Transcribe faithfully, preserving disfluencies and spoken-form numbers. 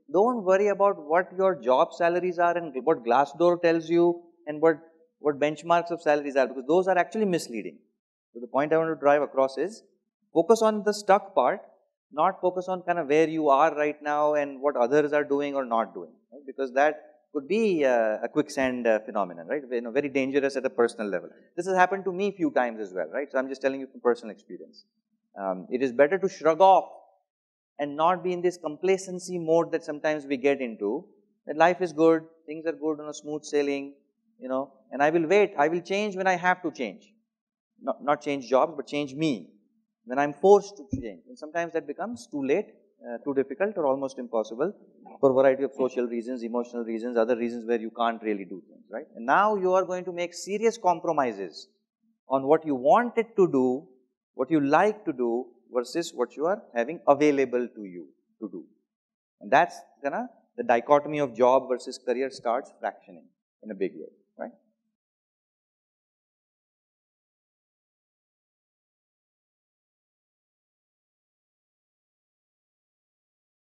don't worry about what your job salaries are and what Glassdoor tells you and what, what benchmarks of salaries are, because those are actually misleading. So the point I want to drive across is focus on the stuck part, not focus on kind of where you are right now and what others are doing or not doing, right? Because that could be uh, a quicksand uh, phenomenon, right? You know, very dangerous at a personal level. This has happened to me a few times as well, right? So I'm just telling you from personal experience. Um, it is better to shrug off and not be in this complacency mode that sometimes we get into, that life is good, things are good on a smooth sailing, you know, and I will wait, I will change when I have to change. Not, not change jobs, but change me, when I'm forced to change. And sometimes that becomes too late, uh, too difficult, or almost impossible for a variety of social reasons, emotional reasons, other reasons where you can't really do things, right? And now you are going to make serious compromises on what you wanted to do, what you like to do, versus what you are having available to you to do. And that's gonna, the dichotomy of job versus career starts fractioning in a big way, right?